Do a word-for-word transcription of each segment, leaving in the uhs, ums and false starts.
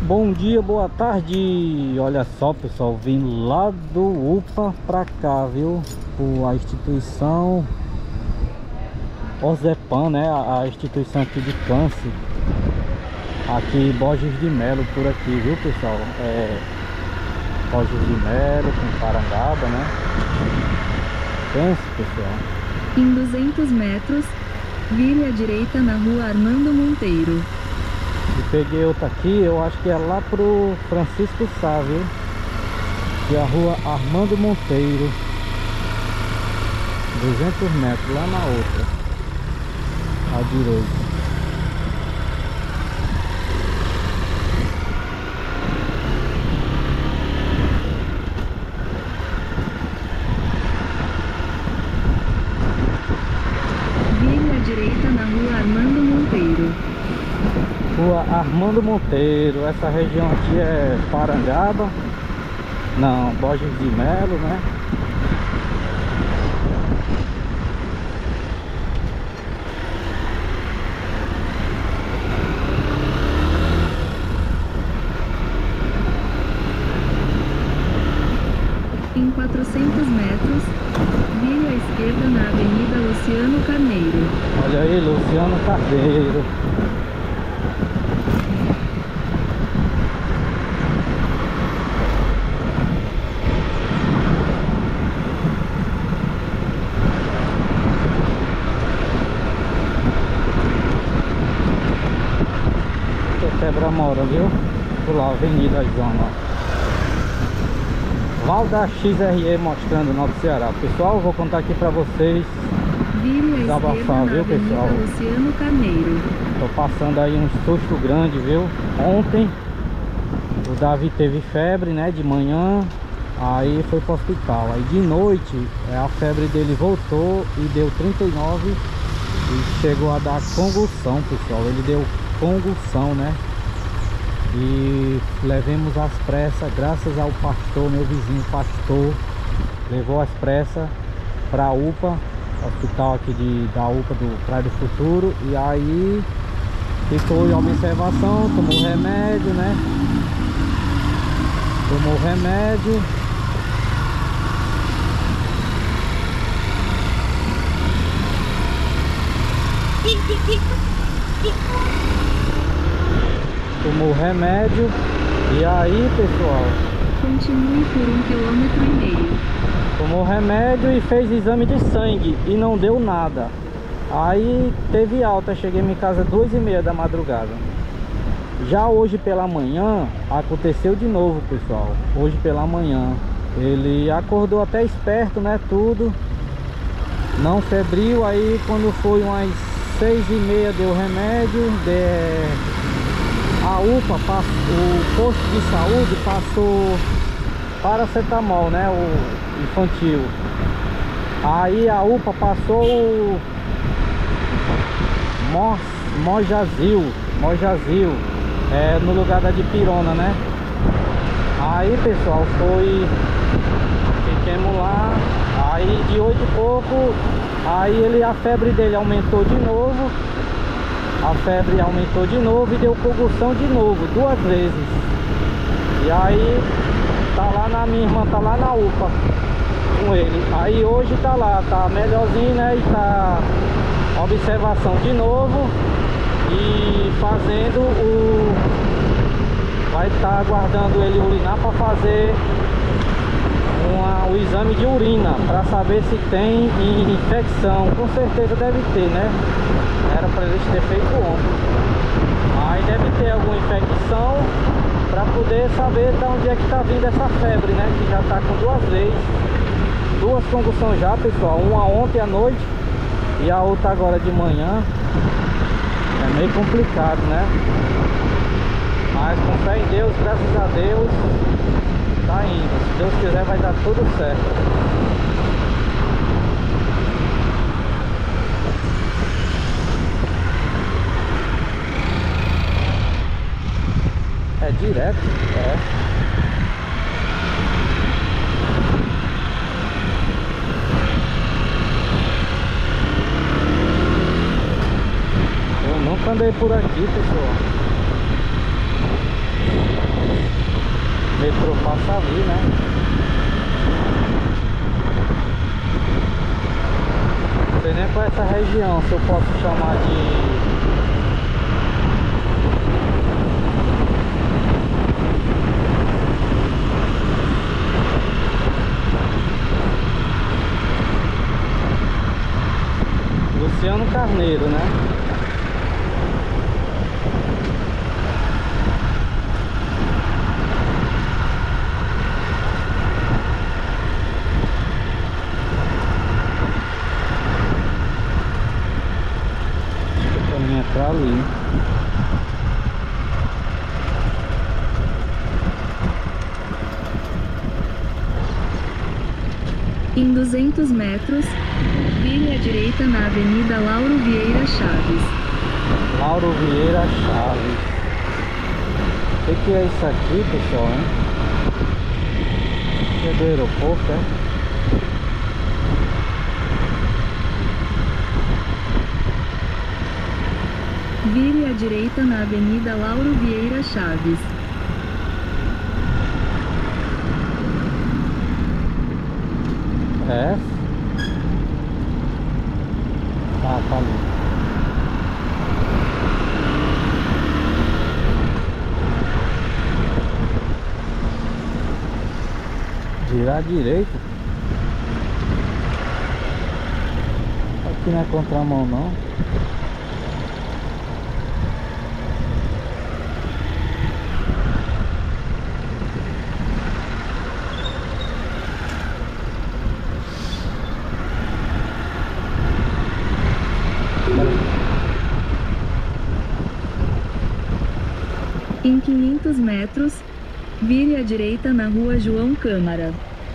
Bom dia, boa tarde. Olha só, pessoal, vim lá do U P A pra cá, viu? Por a instituição Ozepan, né? A, a instituição aqui de câncer. Aqui Borges de Melo, por aqui, viu, pessoal? É Borges de Melo com Parangaba, né? Câncer, pessoal. Em duzentos metros, vire à direita na rua Armando Monteiro. E peguei outra aqui, eu acho que é lá pro Francisco Sá, viu? Que é a rua Armando Monteiro. duzentos metros, lá na outra, à direita. Vire à direita na rua Armando Monteiro. Rua Armando Monteiro, essa região aqui é Parangaba, não, Borges de Melo, né? Em quatrocentos metros, vire à esquerda na Avenida Luciano Carneiro. Olha aí, Luciano Carneiro. Quebra-mora, viu? Por lá, Avenida Zona. Valda X R E mostrando o Norte Ceará. Pessoal, vou contar aqui pra vocês. Vire à Desabafar, esquerda na viu, Avenida pessoal? Luciano Carneiro. Tô passando aí um susto grande, viu? Ontem o Davi teve febre, né? De manhã. Aí foi pro hospital. Aí de noite a febre dele voltou e deu trinta e nove. E chegou a dar convulsão, pessoal. Ele deu convulsão, né? E levemos às pressas, graças ao pastor, meu vizinho pastor, levou às pressas para a U P A, hospital aqui de, da U P A do Praia do Futuro. E aí ficou em observação, tomou remédio, né? Tomou remédio. Tomou remédio. E aí, pessoal, Continue por um quilômetro e meio. tomou remédio e fez exame de sangue e não deu nada. Aí teve alta, cheguei em minha casa duas e meia da madrugada. Já hoje pela manhã aconteceu de novo, pessoal. Hoje pela manhã ele acordou até esperto, né? Tudo não febril. Aí quando foi umas seis e meia deu remédio. De... A U P A, o posto de saúde passou paracetamol, né? O infantil. Aí a U P A passou o Mo... Mojazil, Mojazil, é, no lugar da dipirona, né? Aí, pessoal, foi... Fiquemos lá. Aí de oito e pouco, aí ele, a febre dele aumentou de novo. A febre aumentou de novo e deu convulsão de novo, duas vezes. E aí tá lá na minha irmã, tá lá na U P A com ele. Aí hoje tá lá, tá melhorzinho, né? E tá observação de novo e fazendo o... Vai estar tá aguardando ele urinar para fazer uma, o exame de urina, para saber se tem infecção. Com certeza deve ter, né? Era para eles ter feito ontem. Aí deve ter alguma infecção para poder saber de onde é que tá vindo essa febre, né? Que já tá com duas vezes. Duas convulsões já, pessoal. Uma ontem à noite e a outra agora de manhã. É meio complicado, né? Mas com fé em Deus, graças a Deus, tá indo. Se Deus quiser vai dar tudo certo. É direto, é. Eu nunca andei por aqui, pessoal. metrô passa ali, né? Não sei nem qual é essa região, se eu posso chamar de... Luciano Carneiro, né? Acho que o caminho é pra ali. Em duzentos metros, vire à direita na Avenida Lauro Vieira Chaves. Lauro Vieira Chaves. O que, que é isso aqui, pessoal, hein? Isso é do aeroporto, é? Vire à direita na Avenida Lauro Vieira Chaves. É? Ah, tá ali. Virar à direita. Aqui não é contramão não. Em quinhentos metros, vire à direita na Rua João Câmara.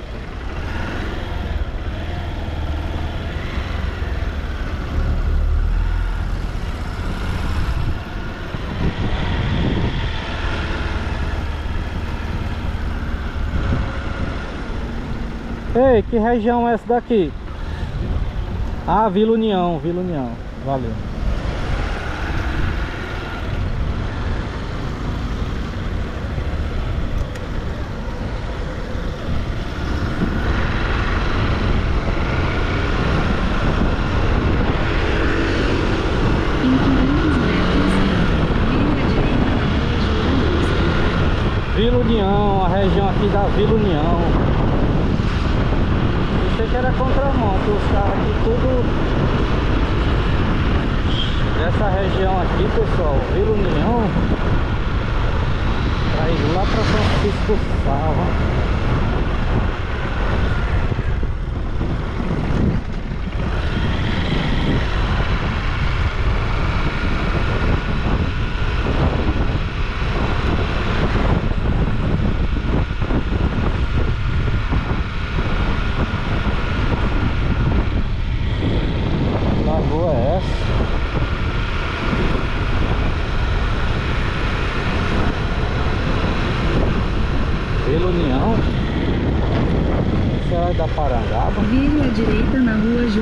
Ei, que região é essa daqui? Ah, Vila União, Vila União. Valeu. Em quinhentos metros, vire à direita na Rua João Bosco. Vila União, a região aqui da Vila União. Pensei que era contramão, que os carros aqui tudo dessa região aqui, pessoal, Vila União, pra ir lá pra São Francisco Salva. Lagoa é essa? Vila União? Será da Parangaba? Vire à direita na Rua João